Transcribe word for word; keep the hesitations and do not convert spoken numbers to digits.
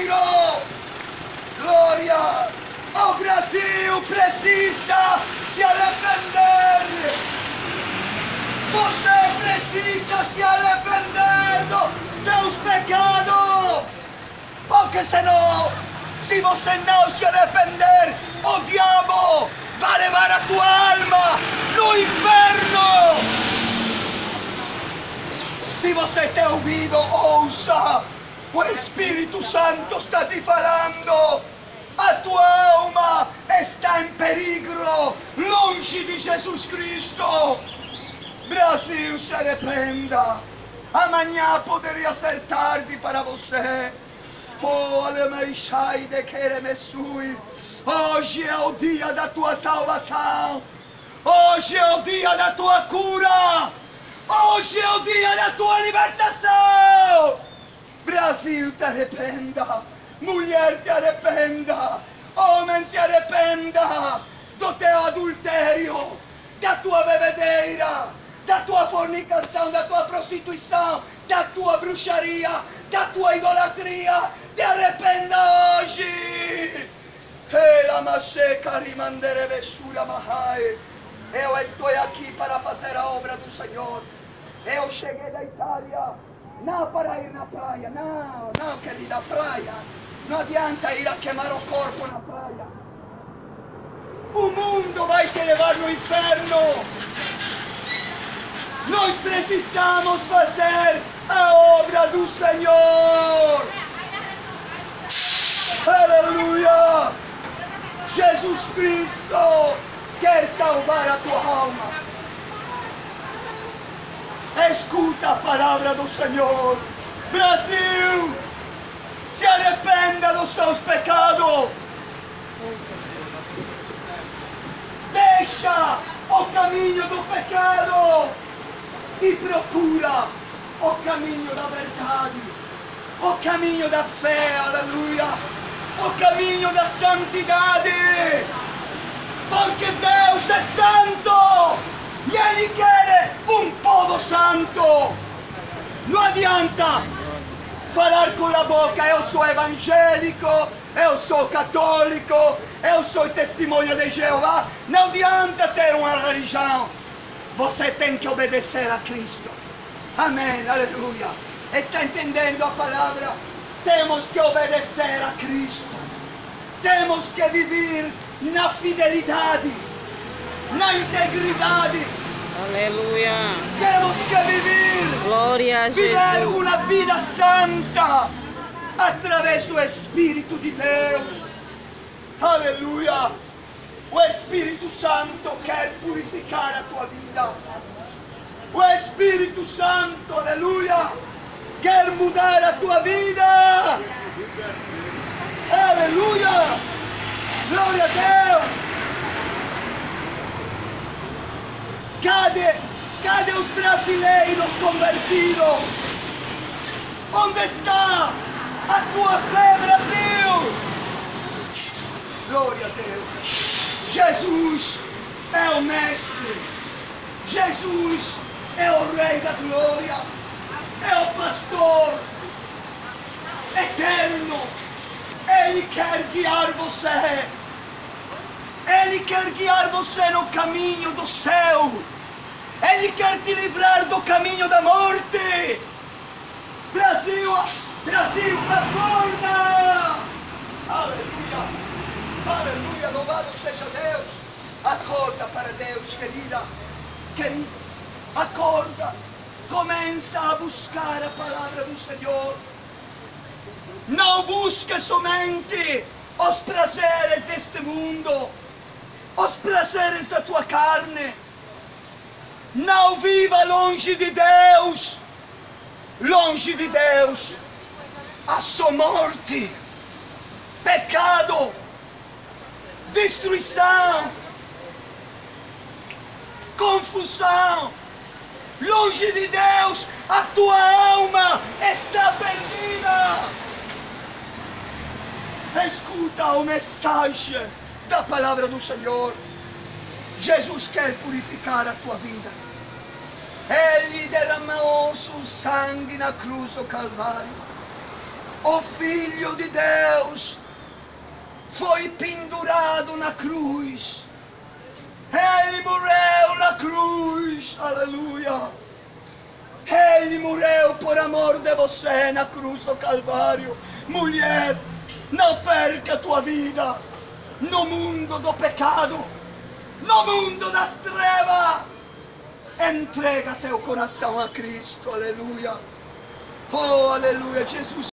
peligro. Glória. O Brasil precisa se arrepender. Você precisa se arrepender dos seus pecados. Porque senão, se você não se arrepender, o diabo vai levar a tua alma no inferno. Se você tem ouvido, ouça. O Espírito Santo está te falando. A tua alma está em perigo, longe de Jesus Cristo. Brasil, se arrependa. Amanhã poderia ser tarde para você. Oh, alemeixai de queremessui. Hoje é o dia da tua salvação. Hoje é o dia da tua cura. Hoje é o dia da tua libertação. Brasil, te arrependa. Mulher, te arrependa. Homem, te arrependa do teu adultério, da tua bebedeira, da tua fornicação, da tua prostituição, da tua bruxaria, da tua idolatria. Te arrependa hoje. Eu estou aqui para fazer a obra do Senhor. Eu cheguei da Itália, não para ir na praia, não, não, querida, praia. Não adianta ir a queimar o corpo na praia. O mundo vai te levar no inferno. Nós precisamos fazer a obra do Senhor. Aleluia! Jesus Cristo quer salvar a tua alma. Escuta a palavra do Senhor. Brasil, se arrependa dos seus pecados. Deixa o caminho do pecado e procura o caminho da verdade, o caminho da fé, aleluia, o caminho da santidade, porque Deus é santo e Ele quer um povo santo. Não adianta falar com a boca, eu sou evangélico, eu sou católico, eu sou testemunha de Jeová. Não adianta ter uma religião. Você tem que obedecer a Cristo. Amém, aleluia. Está entendendo a palavra? Temos que obedecer a Cristo. Temos que viver na fidelidade, na integridade. Aleluia. Temos que viver, Glória a viver Jesus. uma vida santa através do Espírito de Deus. Aleluia. O Espírito Santo quer purificar a tua vida. O Espírito Santo, aleluia, quer mudar a tua vida. Aleluia. Glória a Deus. Cadê, cadê os brasileiros convertidos? Onde está a tua fé, Brasil? Glória a Deus. Jesus é o Mestre. Jesus é o Rei da Glória. É o Pastor eterno. Ele quer guiar você. Ele quer guiar você no caminho do céu. Ele quer te livrar do caminho da morte. Brasil, Brasil, acorda! Aleluia, aleluia, louvado seja Deus. Acorda para Deus, querida, querido, acorda. Começa a buscar a palavra do Senhor. Não busque somente os prazeres deste mundo, os prazeres da tua carne. Não viva longe de Deus. Longe de Deus, a sua morte, pecado, destruição, confusão. Longe de Deus, a tua alma está perdida. Escuta a mensagem da palavra do Senhor. Jesus quer purificar a tua vida. Ele derramou seu sangue na cruz do Calvário. o Filho de Deus foi pendurado na cruz. Ele morreu na cruz, aleluia. Ele morreu por amor de você na cruz do Calvário. Mulher, não perca a tua vida no mundo do pecado, no mundo das trevas. Entrega teu coração a Cristo, aleluia. Oh, aleluia, Jesus.